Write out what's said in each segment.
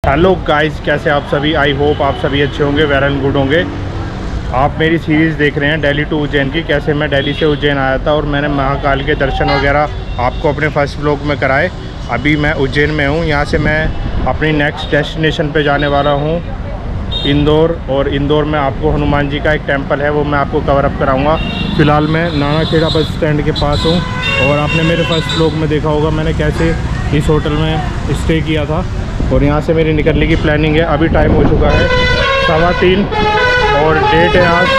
Hello guys, कैसे आप सभी। आई होप आप सभी अच्छे होंगे, वेल एंड गुड होंगे। आप मेरी सीरीज़ देख रहे हैं दिल्ली टू उज्जैन की। कैसे मैं दिल्ली से उज्जैन आया था और मैंने महाकाल के दर्शन वगैरह आपको अपने फर्स्ट व्लॉग में कराए। अभी मैं उज्जैन में हूँ। यहाँ से मैं अपनी नेक्स्ट डेस्टिनेशन पे जाने वाला हूँ इंदौर, और इंदौर में आपको हनुमान जी का एक टेम्पल है, वो मैं आपको कवर अप कराऊँगा। फ़िलहाल मैं नानाखेड़ा बस स्टैंड के पास हूँ और आपने मेरे फर्स्ट व्लॉग में देखा होगा मैंने कैसे इस होटल में स्टे किया था। और यहाँ से मेरी निकलने की प्लानिंग है। अभी टाइम हो चुका है 3:15 और डेट है आज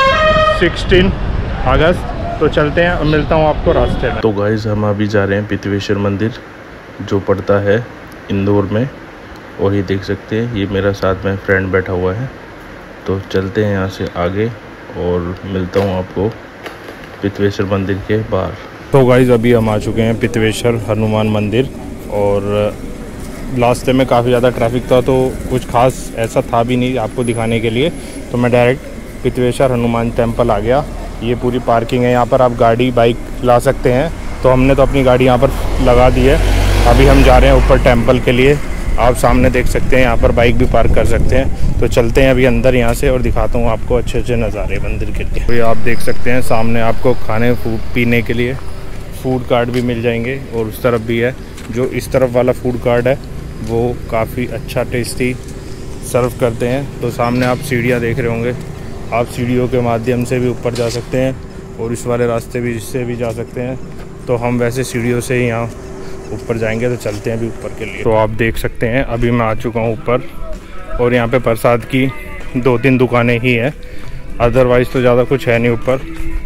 16 अगस्त। तो चलते हैं और मिलता हूँ आपको रास्ते में। तो गाइस, हम अभी जा रहे हैं पितवेश्वर मंदिर जो पड़ता है इंदौर में। और ये देख सकते हैं, ये मेरा साथ में फ्रेंड बैठा हुआ है। तो चलते हैं यहाँ से आगे और मिलता हूँ आपको पितवेश्वर मंदिर के बाहर। तो गाइस, अभी हम आ चुके हैं पितवेश्वर हनुमान मंदिर और रास्ते में काफ़ी ज़्यादा ट्रैफिक था, तो कुछ खास ऐसा था भी नहीं आपको दिखाने के लिए। तो मैं डायरेक्ट पितवेश्वर हनुमान टेम्पल आ गया। ये पूरी पार्किंग है, यहाँ पर आप गाड़ी बाइक ला सकते हैं। तो हमने तो अपनी गाड़ी यहाँ पर लगा दी है। अभी हम जा रहे हैं ऊपर टेम्पल के लिए। आप सामने देख सकते हैं, यहाँ पर बाइक भी पार्क कर सकते हैं। तो चलते हैं अभी अंदर यहाँ से और दिखाता हूँ आपको अच्छे अच्छे नज़ारे मंदिर के लिए। तो ये आप देख सकते हैं सामने आपको खाने पीने के लिए फूड कार्ट भी मिल जाएंगे। और उस तरफ भी है, जो इस तरफ वाला फूड कार्ट है वो काफ़ी अच्छा टेस्टी सर्व करते हैं। तो सामने आप सीढ़ियाँ देख रहे होंगे, आप सीढ़ियों के माध्यम से भी ऊपर जा सकते हैं और इस वाले रास्ते भी इससे भी जा सकते हैं। तो हम वैसे सीढ़ियों से ही यहाँ ऊपर जाएंगे। तो चलते हैं अभी ऊपर के लिए। तो आप देख सकते हैं अभी मैं आ चुका हूँ ऊपर और यहाँ पे प्रसाद की 2-3 दुकानें ही हैं, अदरवाइज़ तो ज़्यादा कुछ है नहीं ऊपर।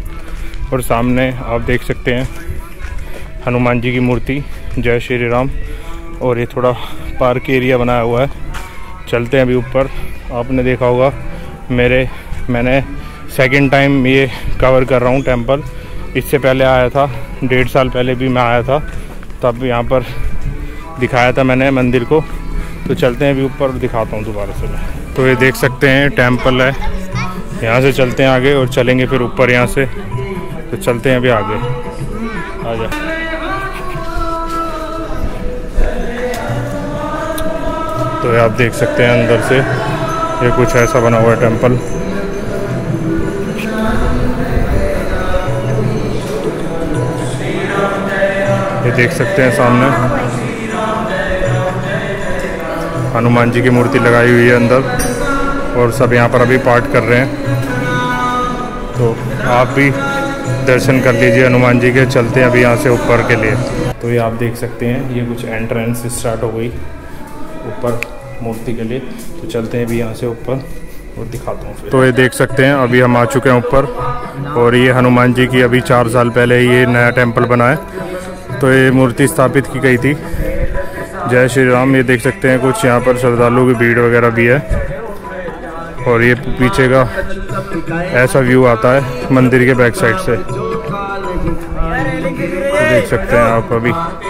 और सामने आप देख सकते हैं हनुमान जी की मूर्ति, जय श्री राम। और ये थोड़ा पार्क एरिया बनाया हुआ है। चलते हैं अभी ऊपर। आपने देखा होगा मैंने सेकंड टाइम ये कवर कर रहा हूँ टेम्पल। इससे पहले आया था 1.5 साल पहले भी मैं आया था, तब यहाँ पर दिखाया था मैंने मंदिर को। तो चलते हैं अभी ऊपर और दिखाता हूँ दोबारा से मैं। तो ये देख सकते हैं टेम्पल है, यहाँ से चलते हैं आगे और चलेंगे फिर ऊपर यहाँ से। तो चलते हैं अभी आगे, आ जाए। तो ये आप देख सकते हैं अंदर से ये कुछ ऐसा बना हुआ है टेम्पल। ये देख सकते हैं सामने हनुमान जी की मूर्ति लगाई हुई है अंदर और सब यहाँ पर अभी पाठ कर रहे हैं। तो आप भी दर्शन कर लीजिए हनुमान जी के। चलते हैं अभी यहाँ से ऊपर के लिए। तो ये आप देख सकते हैं ये कुछ एंट्रेंस स्टार्ट हो गई ऊपर मूर्ति के लिए। तो चलते हैं अभी यहाँ से ऊपर और दिखाता हूँ फिर। तो ये देख सकते हैं अभी हम आ चुके हैं ऊपर और ये हनुमान जी की अभी 4 साल पहले ये नया टेम्पल बना है। तो ये मूर्ति स्थापित की गई थी। जय श्री राम। ये देख सकते हैं कुछ यहाँ पर श्रद्धालुओं की भीड़ वगैरह भी है। और ये पीछे का ऐसा व्यू आता है मंदिर के बैक साइड से। तो देख सकते हैं आप अभी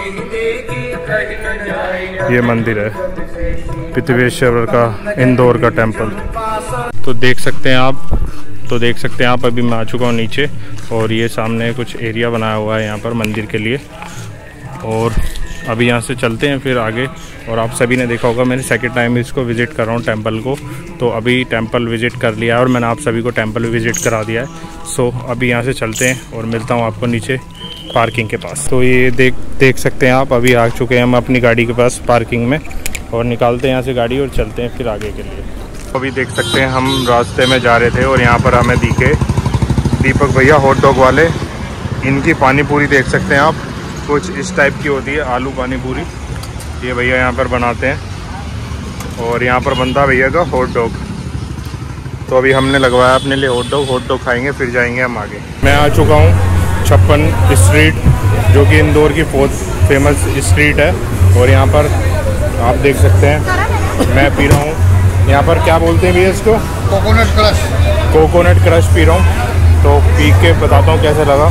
ये मंदिर है पितवेश्वर का, इंदौर का टेम्पल। तो देख सकते हैं आप अभी मैं आ चुका हूँ नीचे और ये सामने कुछ एरिया बनाया हुआ है यहाँ पर मंदिर के लिए। और अभी यहाँ से चलते हैं फिर आगे। और आप सभी ने देखा होगा मैंने सेकंड टाइम इसको विज़िट कर रहा हूँ टेम्पल को। तो अभी टेम्पल विज़िट कर लिया है और मैंने आप सभी को टेम्पल विज़िट करा दिया है। सो अभी यहाँ से चलते हैं और मिलता हूँ आपको नीचे पार्किंग के पास। तो ये देख सकते हैं आप अभी आ चुके हैं हम अपनी गाड़ी के पास पार्किंग में और निकालते हैं यहाँ से गाड़ी और चलते हैं फिर आगे के लिए। अभी देख सकते हैं हम रास्ते में जा रहे थे और यहाँ पर हमें दिखे दीपक भैया हॉट डॉग वाले। इनकी पानी पूरी देख सकते हैं आप, कुछ इस टाइप की होती है, आलू पानी पूरी। ये भैया यहाँ पर बनाते हैं और यहाँ पर बनता है भैया का हॉट डॉग। तो अभी हमने लगवाया अपने लिए हॉट डॉग खाएंगे फिर जाएंगे हम आगे। मैं आ चुका हूँ 56 स्ट्रीट, जो कि इंदौर की फेमस स्ट्रीट है। और यहाँ पर आप देख सकते हैं मैं पी रहा हूँ, यहाँ पर क्या बोलते हैं भैया इसको, कोकोनट क्रश पी रहा हूँ। तो पी के बताता हूँ कैसे लगा।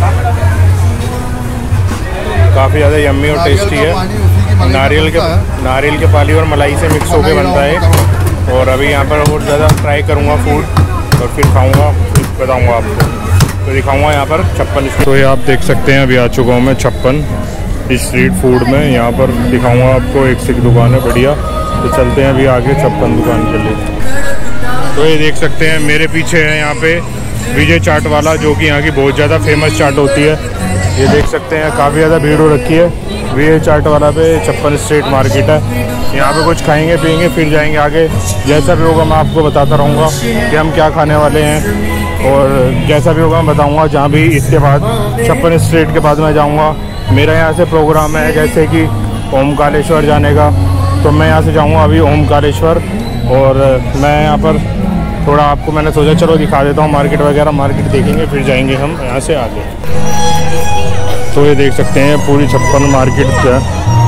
काफ़ी ज़्यादा यम्मी और टेस्टी है। नारियल के पानी और मलाई से मिक्स होकर बनता है। और अभी यहाँ पर और ज़्यादा ट्राई करूँगा फूड और फिर खाऊँगा, फिर बताऊँगा आपको। तो दिखाऊँगा यहाँ पर 56। तो ये आप देख सकते हैं अभी आ चुका हूँ मैं 56 स्ट्रीट फूड में। यहाँ पर दिखाऊंगा आपको, एक से एक दुकान है बढ़िया। तो चलते हैं अभी आगे छप्पन दुकान के लिए। तो ये देख सकते हैं मेरे पीछे है यहाँ पे विजय चाट वाला, जो कि यहाँ की बहुत ज़्यादा फेमस चाट होती है। ये देख सकते हैं काफ़ी ज़्यादा भीड़ हो रखी है। विजय चाट वाला पे छप्पन स्ट्रीट मार्केट है। यहाँ पे कुछ खाएंगे पियेंगे फिर जाएंगे आगे। जैसा भी होगा मैं आपको बताता रहूँगा कि हम क्या खाने वाले हैं, और जैसा भी होगा मैं बताऊँगा। जहाँ भी इसके बाद छप्पन स्ट्रीट के बाद मैं जाऊँगा, मेरा यहाँ से प्रोग्राम है जैसे कि ओमकारेश्वर जाने का, तो मैं यहाँ से जाऊँगा अभी ओमकारेश्वर। और मैं यहाँ पर थोड़ा आपको मैंने सोचा चलो दिखा देता हूँ मार्केट वगैरह। मार्केट देखेंगे फिर जाएंगे हम यहाँ से आगे। तो ये देख सकते हैं पूरी छप्पन मार्केट है।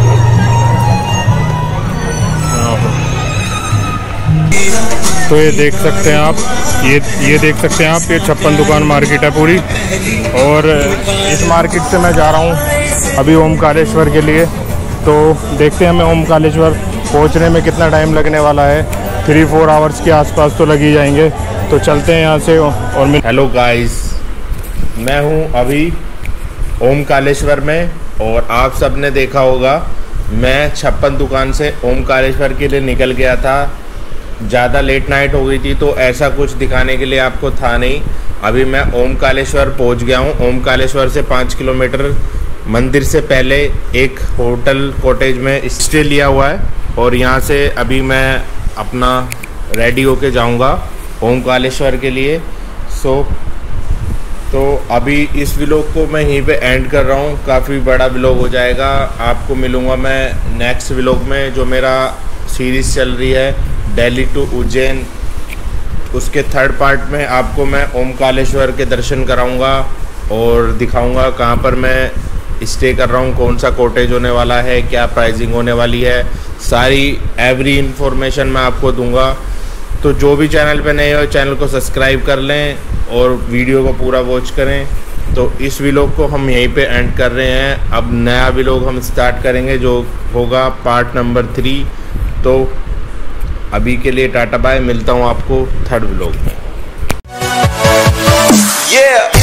तो ये देख सकते हैं आप, ये देख सकते हैं आप, ये छप्पन दुकान मार्केट है पूरी। और इस मार्केट से मैं जा रहा हूँ अभी ओमकारेश्वर के लिए। तो देखते हैं हमें ओमकारेश्वर पहुँचने में कितना टाइम लगने वाला है। 3-4 आवर्स के आसपास तो लग ही जाएंगे। तो चलते हैं यहाँ से। और हेलो गाइस, मैं हूँ अभी ओमकारेश्वर में, और आप सब ने देखा होगा मैं छप्पन दुकान से ओमकारेश्वर के लिए निकल गया था। ज़्यादा लेट नाइट हो गई थी तो ऐसा कुछ दिखाने के लिए आपको था नहीं। अभी मैं ओमकारेश्वर पहुंच गया हूं। ओमकारेश्वर से 5 किलोमीटर मंदिर से पहले एक होटल कॉटेज में स्टे लिया हुआ है, और यहां से अभी मैं अपना रेडी होके जाऊंगा ओमकारेश्वर के लिए। तो अभी इस व्लॉग को मैं यहीं पे एंड कर रहा हूँ। काफ़ी बड़ा व्लॉग हो जाएगा। आपको मिलूँगा मैं नेक्स्ट व्लॉग में, जो मेरा सीरीज़ चल रही है दिल्ली टू उज्जैन, उसके 3rd पार्ट में आपको मैं ओमकारेश्वर के दर्शन कराऊंगा और दिखाऊंगा कहाँ पर मैं स्टे कर रहा हूँ, कौन सा कॉटेज होने वाला है, क्या प्राइसिंग होने वाली है, सारी एवरी इन्फॉर्मेशन मैं आपको दूंगा। तो जो भी चैनल पे नए हो चैनल को सब्सक्राइब कर लें और वीडियो को पूरा वॉच करें। तो इस व्लॉग को हम यहीं पे एंड कर रहे हैं। अब नया व्लॉग हम स्टार्ट करेंगे जो होगा पार्ट नंबर 3। तो अभी के लिए टाटा बाय, मिलता हूँ आपको 3rd व्लॉग में।